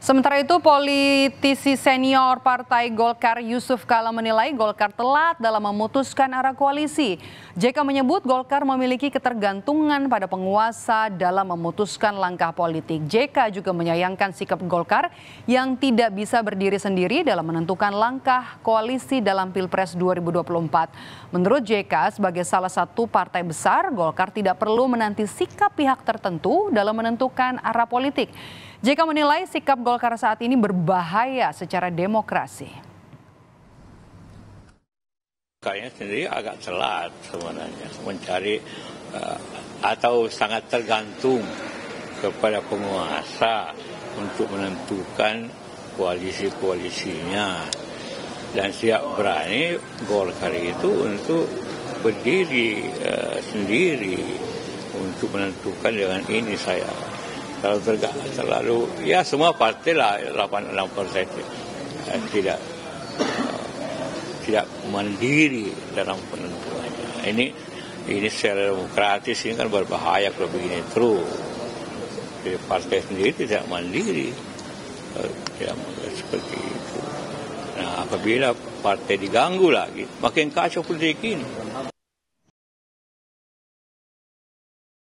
Sementara itu, politisi senior Partai Golkar Yusuf Kala menilai Golkar telat dalam memutuskan arah koalisi. JK menyebut Golkar memiliki ketergantungan pada penguasa dalam memutuskan langkah politik. JK juga menyayangkan sikap Golkar yang tidak bisa berdiri sendiri dalam menentukan langkah koalisi dalam Pilpres 2024. Menurut JK, sebagai salah satu partai besar, Golkar tidak perlu menanti sikap pihak tertentu dalam menentukan arah politik. JK menilai sikap Golkar saat ini berbahaya secara demokrasi. Golkarnya sendiri agak telat sebenarnya mencari atau sangat tergantung kepada penguasa untuk menentukan koalisi-koalisinya. Dan siap berani Golkar itu untuk berdiri sendiri untuk menentukan dengan ini saya. Kalau terlalu, ya semua partai lah 86% tidak mandiri dalam penentuannya. Ini secara demokratis ini kan berbahaya kalau begini terus. Jadi partai sendiri tidak mandiri, tidak seperti itu. Nah, apabila partai diganggu lagi, makin kacau politik ini.